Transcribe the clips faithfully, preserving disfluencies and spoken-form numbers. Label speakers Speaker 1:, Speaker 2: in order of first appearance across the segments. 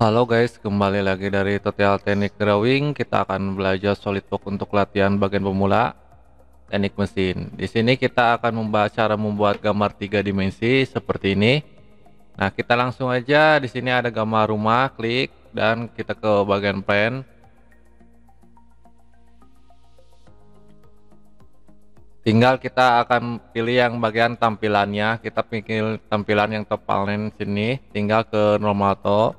Speaker 1: Halo guys, kembali lagi dari tutorial teknik drawing. Kita akan belajar SolidWorks untuk latihan bagian pemula teknik mesin. Di sini kita akan membahas cara membuat gambar tiga dimensi seperti ini. Nah, kita langsung aja. Di sini ada gambar rumah, klik dan kita ke bagian plan. Tinggal kita akan pilih yang bagian tampilannya. Kita pilih tampilan yang terpanen sini. Tinggal ke normal top.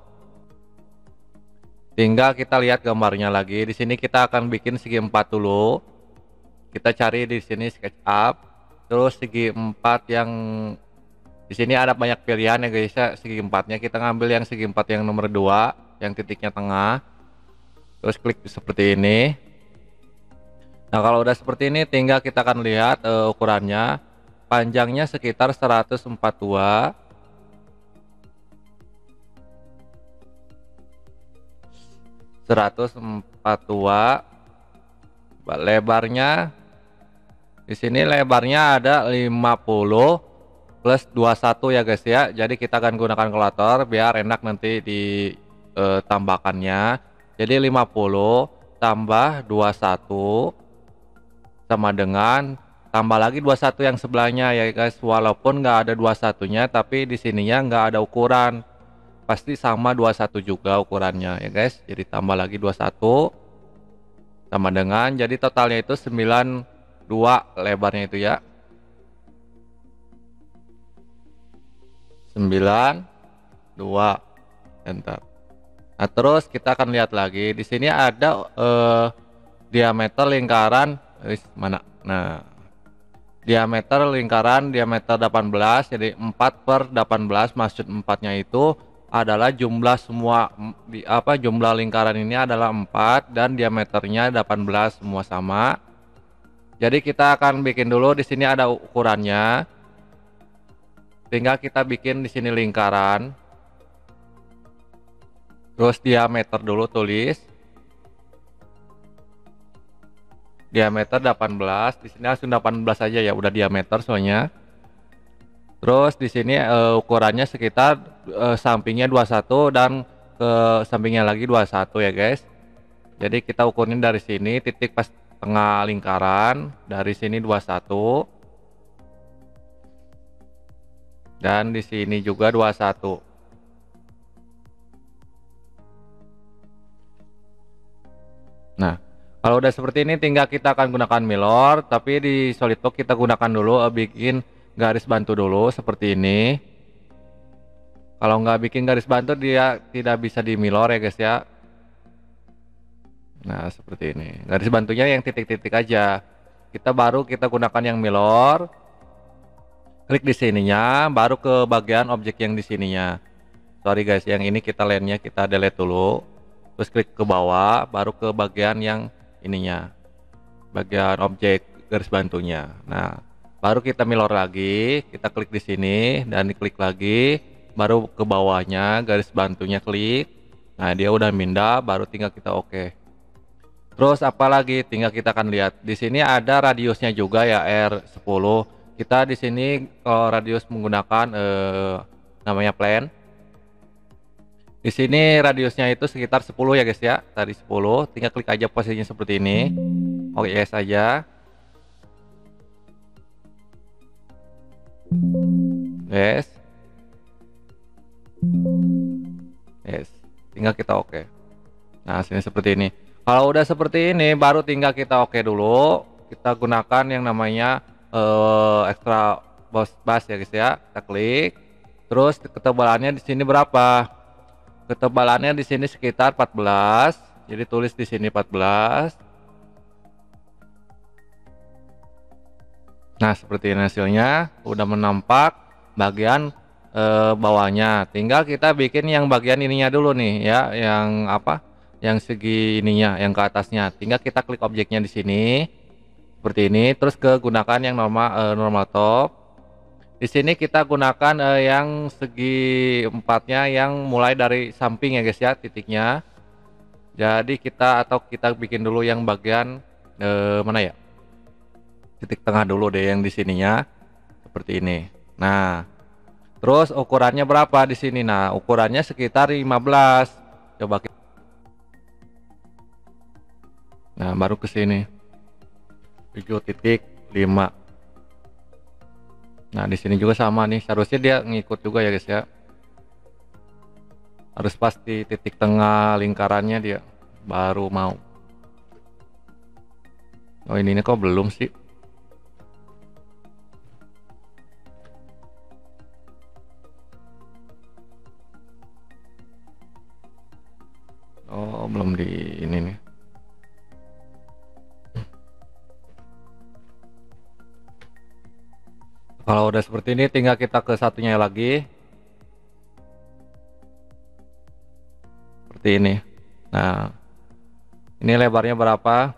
Speaker 1: Tinggal kita lihat gambarnya lagi. Di sini kita akan bikin segi empat dulu. Kita cari di sini SketchUp. Terus segi empat yang di sini ada banyak pilihan ya guys ya. Segi empatnya kita ngambil yang segi empat yang nomor dua, yang titiknya tengah. Terus klik seperti ini. Nah, kalau udah seperti ini tinggal kita akan lihat uh, ukurannya. Panjangnya sekitar seratus empat puluh dua. seratus empat puluh dua. Lebarnya di sini lebarnya ada lima puluh plus dua puluh satu ya guys ya. Jadi kita akan gunakan kalkulator biar enak nanti di eh, tambahkannya. Jadi lima puluh tambah dua puluh satu sama dengan tambah lagi dua puluh satu yang sebelahnya ya guys. Walaupun nggak ada dua puluh satunya, tapi di sininya nggak ada ukuran, pasti sama dua puluh satu juga ukurannya ya guys. Jadi tambah lagi dua puluh satu sama dengan, jadi totalnya itu sembilan puluh dua lebarnya itu ya, sembilan puluh dua, enter. Nah, terus kita akan lihat lagi di sini ada eh, diameter lingkaran eh, mana. Nah, diameter lingkaran diameter delapan belas, jadi empat per delapan belas. Maksud empatnya itu adalah jumlah semua di apa jumlah lingkaran ini adalah empat dan diameternya delapan belas, semua sama. Jadi kita akan bikin dulu, di sini ada ukurannya. Tinggal kita bikin di sini lingkaran. Terus diameter dulu tulis. Diameter delapan belas, di sini langsung delapan belas aja ya, udah diameter soalnya. Terus di sini uh, ukurannya sekitar uh, sampingnya dua puluh satu dan ke sampingnya lagi dua puluh satu ya guys. Jadi kita ukurin dari sini titik pas tengah lingkaran, dari sini dua puluh satu. Dan di sini juga dua puluh satu. Nah, kalau udah seperti ini tinggal kita akan gunakan Milor, tapi di SolidWorks kita gunakan dulu uh, bikin garis bantu dulu seperti ini. Kalau nggak bikin garis bantu dia tidak bisa di Milor ya guys ya. Nah, seperti ini. Garis bantunya yang titik-titik aja. Kita baru kita gunakan yang Milor. Klik di sininya, baru ke bagian objek yang di sininya. Sorry guys, yang ini kita lainnya kita delete dulu. Terus klik ke bawah, baru ke bagian yang ininya. Bagian objek garis bantunya. Nah, baru kita Milor lagi, kita klik di sini dan diklik lagi, baru ke bawahnya garis bantunya klik. Nah, dia udah pindah, baru tinggal kita oke. Terus apalagi tinggal kita akan lihat di sini ada radiusnya juga ya, R sepuluh. Kita di sini kalau radius menggunakan eh, namanya plan. Di sini radiusnya itu sekitar sepuluh ya guys ya, tadi sepuluh. Tinggal klik aja posisinya seperti ini. Oke, yes aja. Yes. Yes. Tinggal kita oke. Nah, sini seperti ini. Kalau udah seperti ini baru tinggal kita oke dulu. Kita gunakan yang namanya uh, extra boss bus ya guys ya. Kita klik. Terus ketebalannya di sini berapa? Ketebalannya di sini sekitar empat belas. Jadi tulis di sini empat belas. Nah, seperti ini hasilnya. Udah menampak bagian eh, bawahnya. Tinggal kita bikin yang bagian ininya dulu nih ya, yang apa? Yang segi ininya, yang ke atasnya. Tinggal kita klik objeknya di sini. Seperti ini, terus ke gunakan yang normal eh, normal top. Di sini kita gunakan eh, yang segi empatnya yang mulai dari samping ya guys ya, titiknya. Jadi kita atau kita bikin dulu yang bagian eh, mana ya? Titik tengah dulu deh yang di sininya. Seperti ini. Nah, terus ukurannya berapa di sini? Nah, ukurannya sekitar lima belas. Coba kita, nah baru ke sini tujuh titik lima. Nah di sini juga sama nih, seharusnya dia ngikut juga ya guys ya, harus pasti titik tengah lingkarannya dia baru mau. Oh ini, ini kok belum sih? Oh belum di ini nih. Kalau udah seperti ini tinggal kita ke satunya lagi. Seperti ini. Nah, ini lebarnya berapa?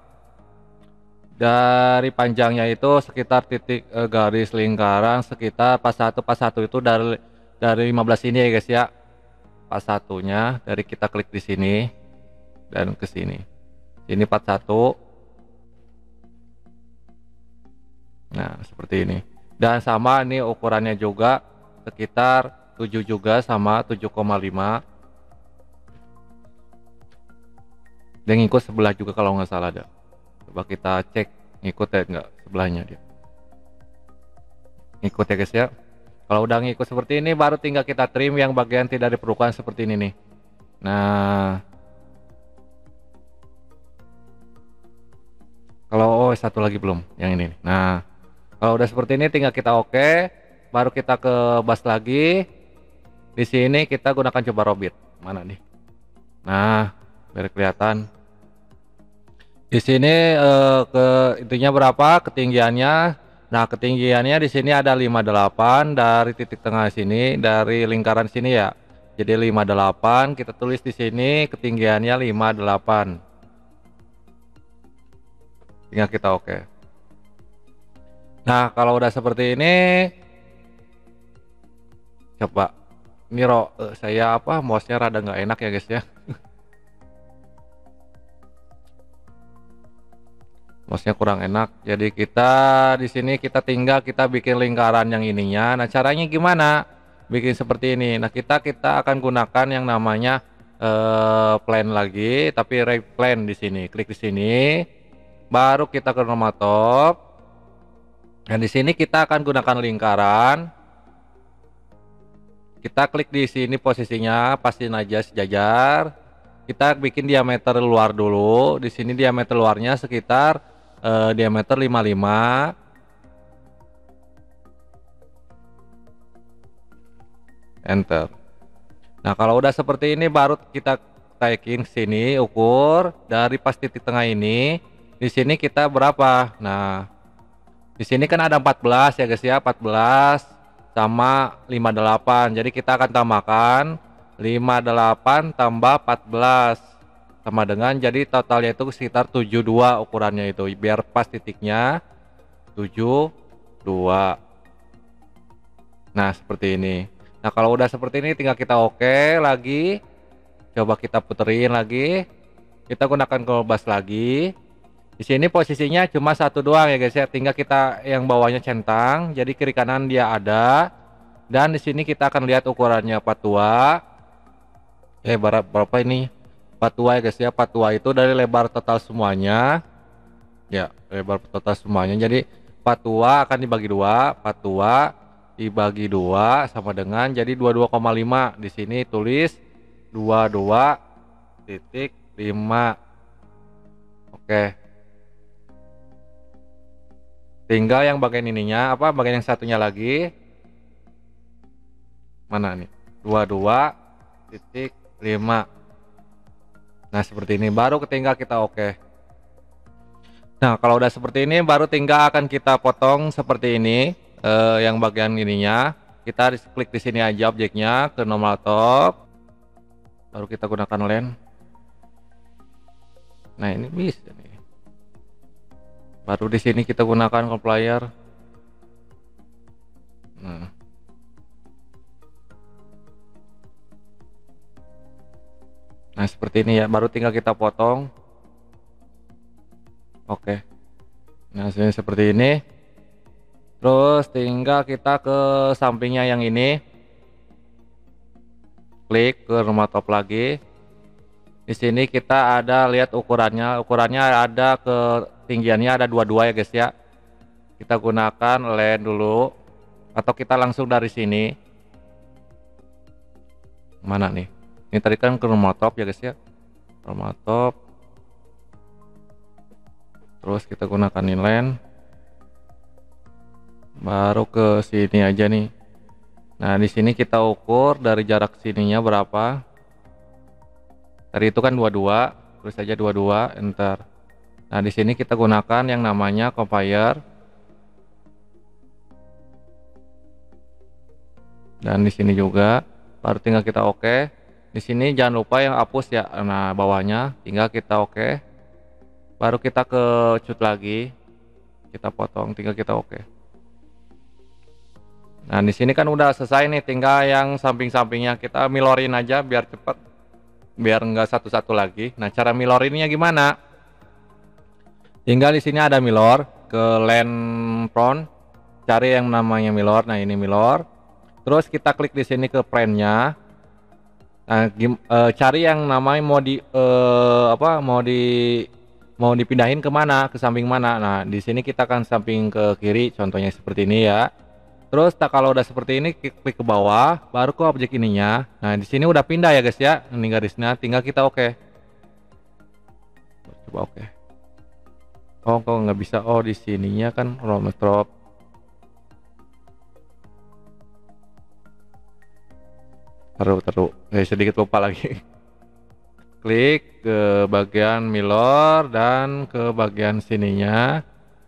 Speaker 1: Dari panjangnya itu sekitar titik eh, garis lingkaran sekitar pas satu pas satu itu dari dari lima belas ini ya guys ya. Pas satunya dari kita klik di sini dan ke sini. Ini part satu. Nah, seperti ini. Dan sama ini ukurannya juga sekitar tujuh juga, sama tujuh koma lima. Dan ngikut sebelah juga kalau nggak salah ada. Coba kita cek ngikut ya nggak sebelahnya dia. Ngikut ya guys ya. Kalau udah ngikut seperti ini baru tinggal kita trim yang bagian tidak diperlukan seperti ini nih. Nah, kalau oh, satu lagi belum yang ini nih. Nah, kalau udah seperti ini tinggal kita oke, baru kita ke bus lagi. Di sini kita gunakan coba robit. Mana nih? Nah, biar kelihatan. Di sini eh, ke intinya berapa ketinggiannya? Nah, ketinggiannya di sini ada lima puluh delapan dari titik tengah sini, dari lingkaran sini ya. Jadi lima puluh delapan kita tulis di sini ketinggiannya lima puluh delapan. Tinggal kita oke. Nah, kalau udah seperti ini coba ini ro eh, saya apa mouse-nya rada nggak enak ya guys ya. Mouse-nya kurang enak. Jadi kita di sini kita tinggal kita bikin lingkaran yang ininya. Nah, caranya gimana? Bikin seperti ini. Nah, kita kita akan gunakan yang namanya eh, plane lagi, tapi right plane di sini. Klik di sini. Baru kita ke normal top. Dan di sini kita akan gunakan lingkaran. Kita klik di sini posisinya, pastiin aja sejajar. Kita bikin diameter luar dulu. Di sini diameter luarnya sekitar eh, diameter lima puluh lima. Enter. Nah, kalau udah seperti ini baru kita taikin sini ukur dari pas titik tengah ini. Di sini kita berapa? Nah, di sini kan ada empat belas ya guys ya, empat belas sama lima puluh delapan. Jadi kita akan tambahkan lima puluh delapan tambah empat belas sama dengan jadi totalnya itu sekitar tujuh puluh dua ukurannya itu. Biar pas titiknya tujuh puluh dua. Nah, seperti ini. Nah, kalau udah seperti ini tinggal kita oke lagi. Coba kita puterin lagi. Kita gunakan kolbas lagi. Di sini posisinya cuma satu doang ya guys ya. Tinggal kita yang bawahnya centang. Jadi kiri kanan dia ada. Dan di sini kita akan lihat ukurannya patua. Eh berapa, berapa ini? Patua ya guys ya. Patua itu dari lebar total semuanya. Ya, lebar total semuanya. Jadi patua akan dibagi dua. Patua dibagi dua sama dengan jadi dua puluh dua koma lima. Di sini tulis dua puluh dua titik lima. Oke. Tinggal yang bagian ininya apa bagian yang satunya lagi. Mana nih? dua puluh dua titik lima. Nah, seperti ini baru tinggal kita oke. Nah, kalau udah seperti ini baru tinggal akan kita potong seperti ini eh, yang bagian ininya. Kita klik di sini aja objeknya ke normal top. Baru kita gunakan lens. Nah, ini bisa nih. Baru di sini kita gunakan compiler. Nah. Nah, seperti ini ya, baru tinggal kita potong. Oke. Nah, hasilnya seperti ini. Terus tinggal kita ke sampingnya yang ini. Klik ke normal top lagi. Di sini kita ada lihat ukurannya, ukurannya ada ketinggiannya ada dua puluh dua ya guys ya. Kita gunakan lens dulu, atau kita langsung dari sini. Mana nih? Ini tadi kan ke rumah top ya guys ya. Rumah top. Terus kita gunakan ini lens. Baru ke sini aja nih. Nah, di sini kita ukur dari jarak sininya berapa. Tadi itu kan dua puluh dua, tulis saja dua puluh dua, enter. Nah, di sini kita gunakan yang namanya compare. Dan di sini juga baru tinggal kita oke. Di sini jangan lupa yang hapus ya. Nah, bawahnya tinggal kita oke. Baru kita ke cut lagi. Kita potong, tinggal kita oke. Nah, di sini kan udah selesai nih, tinggal yang samping-sampingnya kita milorin aja biar cepet. Biar enggak satu-satu lagi. Nah, cara milorinnya gimana? Tinggal di sini ada milor, ke lens front, cari yang namanya milor. Nah, ini milor. Terus kita klik di sini ke frame-nya. Nah, gim, e, cari yang namanya mau di e, apa? Mau di mau dipindahin ke mana? Ke samping mana? Nah, di sini kita akan samping ke kiri, contohnya seperti ini ya. Terus tak kalau udah seperti ini klik ke bawah, baru ke objek ininya. Nah, di sini udah pindah ya guys ya. Ini garisnya, tinggal kita oke. Coba oke. Oh, kok nggak bisa? Oh, di sininya kan round drop. Taruh, taruh. Eh, sedikit lupa lagi. Klik ke bagian milor dan ke bagian sininya.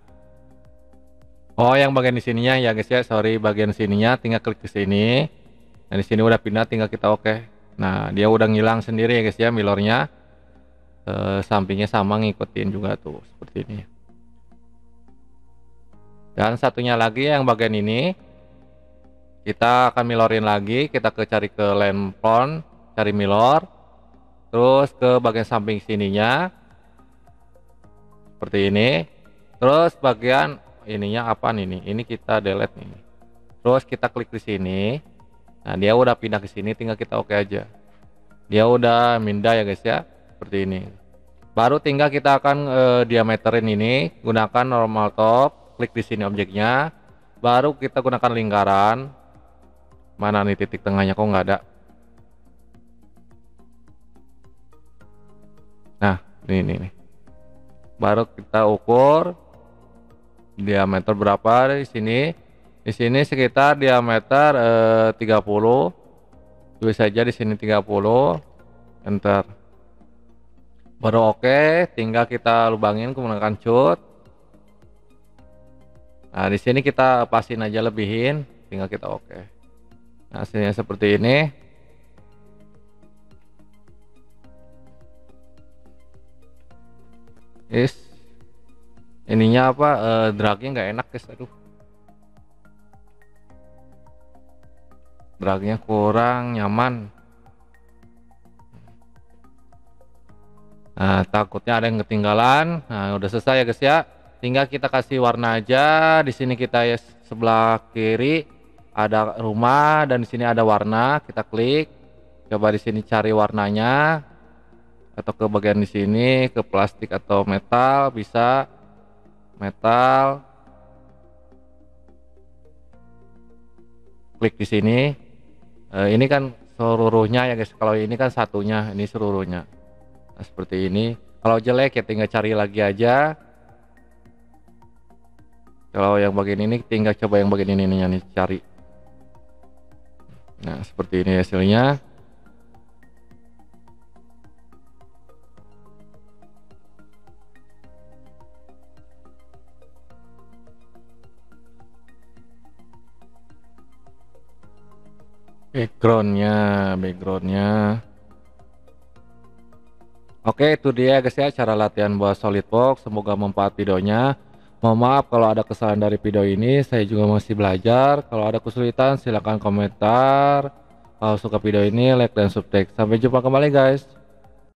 Speaker 1: Oh, yang bagian di sininya ya guys ya, sorry, bagian sininya tinggal klik ke sini. Nah, di sini udah pindah, tinggal kita oke. Nah, dia udah ngilang sendiri ya guys ya milornya. E, sampingnya sama ngikutin juga tuh seperti ini. Dan satunya lagi yang bagian ini kita akan milorin lagi, kita ke cari ke lens front, cari milor. Terus ke bagian samping sininya. Seperti ini. Terus bagian ininya apa nih? Ini kita delete nih. Terus kita klik di sini. Nah, dia udah pindah ke sini, tinggal kita oke aja. Dia udah pindah ya guys ya, seperti ini. Baru tinggal kita akan e, diameterin ini, gunakan normal top, klik di sini objeknya. Baru kita gunakan lingkaran. Mana nih titik tengahnya, kok nggak ada? Nah, ini nih. Baru kita ukur diameter berapa di sini. Di sini sekitar diameter eh, tiga puluh. Tulis saja di sini tiga puluh. Enter. Baru oke, tinggal kita lubangin menggunakan cut. Nah, di sini kita pasin aja lebihin, tinggal kita oke. Nah, hasilnya seperti ini. Is ininya apa eh, dragnya nggak enak guys, aduh, dragnya kurang nyaman. Nah, takutnya ada yang ketinggalan. Nah, udah selesai ya guys ya, tinggal kita kasih warna aja. Di sini kita ya sebelah kiri ada rumah dan di sini ada warna, kita klik, coba di sini cari warnanya. Atau ke bagian di sini ke plastik atau metal, bisa metal, klik di sini. E, ini kan seluruhnya ya guys, kalau ini kan satunya, ini seluruhnya. Nah, seperti ini. Kalau jelek ya tinggal cari lagi aja. Kalau yang bagian ini tinggal coba yang bagian ini nih cari. Nah, seperti ini hasilnya. Backgroundnya, backgroundnya. Oke, itu dia guys ya cara latihan buat SolidWorks. Semoga membantu videonya. Mohon maaf kalau ada kesalahan dari video ini. Saya juga masih belajar. Kalau ada kesulitan silahkan komentar. Kalau suka video ini like dan subscribe. Sampai jumpa kembali guys.